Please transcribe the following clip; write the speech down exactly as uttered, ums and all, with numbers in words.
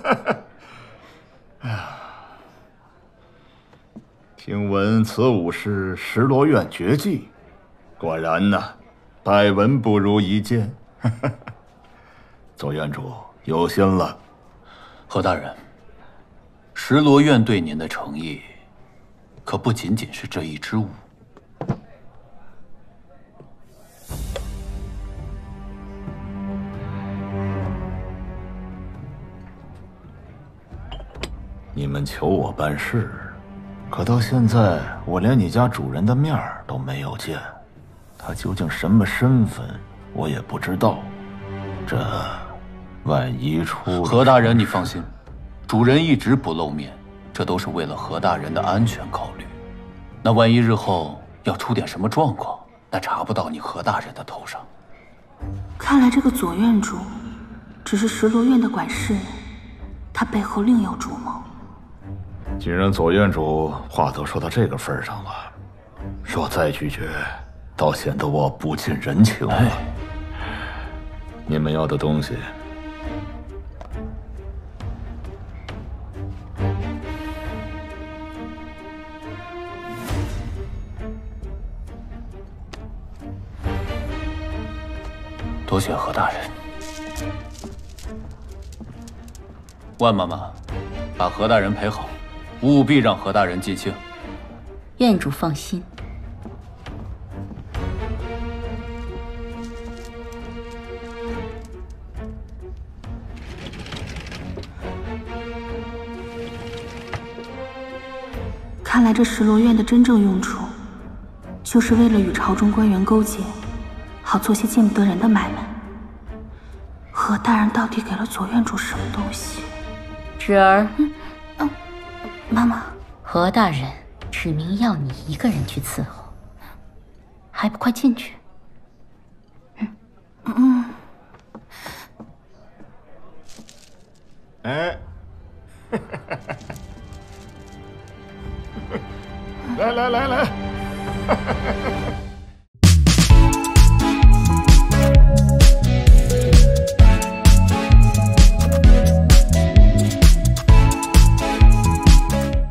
哎呀，听闻此武是石罗院绝技，果然呐，百闻不如一见。左院主有心了。 何大人，石罗院对您的诚意，可不仅仅是这一支舞。 你们求我办事，可到现在我连你家主人的面儿都没有见，他究竟什么身份，我也不知道。这万一出…… 何大人，你放心，主人一直不露面，这都是为了何大人的安全考虑。那万一日后要出点什么状况，那查不到你何大人的头上。 看来这个左院主只是石罗院的管事，他背后另有主谋。 既然左院主话都说到这个份上了，若再拒绝，倒显得我不近人情了。哎、你们要的东西， 多谢何大人。万妈妈，把何大人陪好。 务必让何大人尽兴。 院主放心。 看来这石罗院的真正用处，就是为了与朝中官员勾结，好做些见不得人的买卖。何大人到底给了左院主什么东西？ 芷儿。 嗯。 妈妈， 何大人指明要你一个人去伺候，还不快进去？ 嗯嗯。 哎，来来来来，